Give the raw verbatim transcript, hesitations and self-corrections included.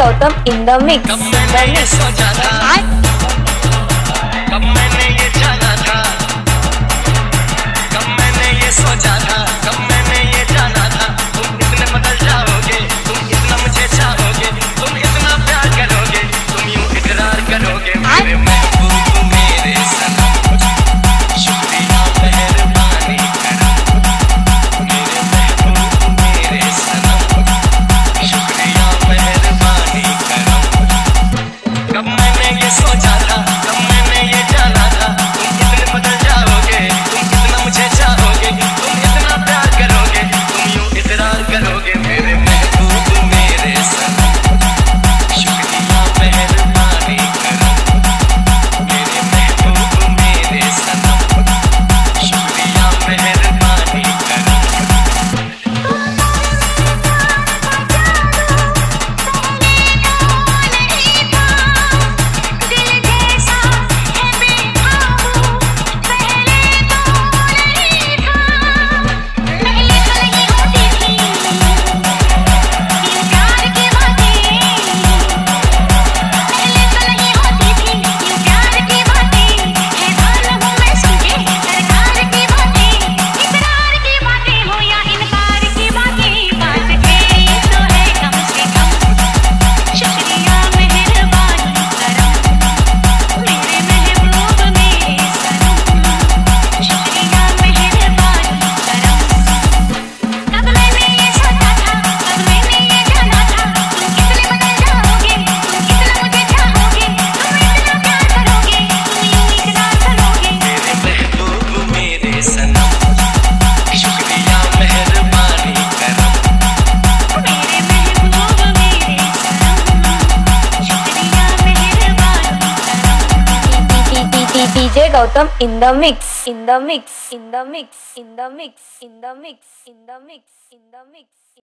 Gautam in the mix. कब मैंने ये सोचा था, कब मैंने ये जाना था, कब मैंने ये सोचा था, कब मैंने ये जाना था। तुम इतने बदल जाओगे, तुम इतना मुझे चाहोगे, तुम इतना प्यार करोगे, तुम यूं इकरार करोगे। मेरे महबूब मेरे सनम, शुक्रिया मेहरबानी करम। मेरे महबूब मेरे सनम, शुक्रिया मेहरबानी करम। कब मैंने ये सोचा था, कब मैंने ये जाना था। तुम इतने बदल जाओगे, तुम इतना मुझे चाहोगे, तुम इतना प्यार करोगे, तुम यूं इकरार करोगे। मेरे महबूब मेरे सनम, शुक्रिया मेहरबानी करम। मेरे महबूब मेरे सनम, शुक्रिया मेहरबानी करम। DJ Gautam in the mix, in the mix, in the mix, in the mix, in the mix, in the mix, in the mix.